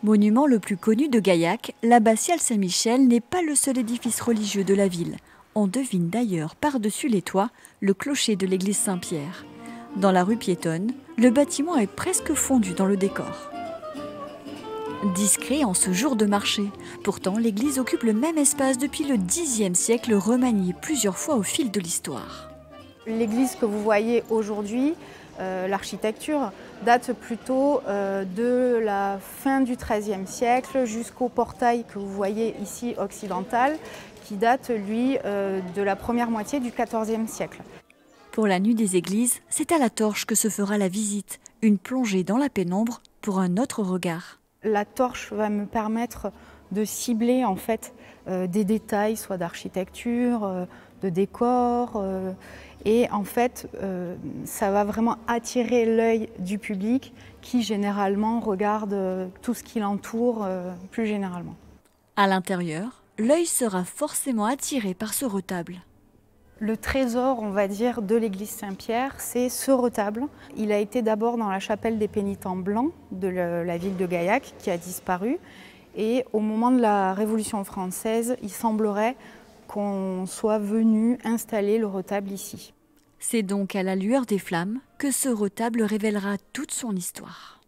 Monument le plus connu de Gaillac, l'abbatiale Saint-Michel n'est pas le seul édifice religieux de la ville. On devine d'ailleurs par-dessus les toits le clocher de l'église Saint-Pierre. Dans la rue piétonne, le bâtiment est presque fondu dans le décor. Discret en ce jour de marché, pourtant l'église occupe le même espace depuis le Xe siècle, remanié plusieurs fois au fil de l'histoire. L'église que vous voyez aujourd'hui, l'architecture, date plutôt de la fin du XIIIe siècle jusqu'au portail que vous voyez ici occidental, qui date, lui, de la première moitié du XIVe siècle. Pour la nuit des églises, c'est à la torche que se fera la visite, une plongée dans la pénombre pour un autre regard. La torche va me permettre de cibler en fait des détails, soit d'architecture, de décor, et en fait ça va vraiment attirer l'œil du public qui généralement regarde tout ce qui l'entoure plus généralement. À l'intérieur, l'œil sera forcément attiré par ce retable. Le trésor, on va dire, de l'église Saint-Pierre, c'est ce retable. Il a été d'abord dans la chapelle des pénitents blancs de la ville de Gaillac, qui a disparu. Et au moment de la Révolution française, il semblerait qu'on soit venu installer le retable ici. C'est donc à la lueur des flammes que ce retable révélera toute son histoire.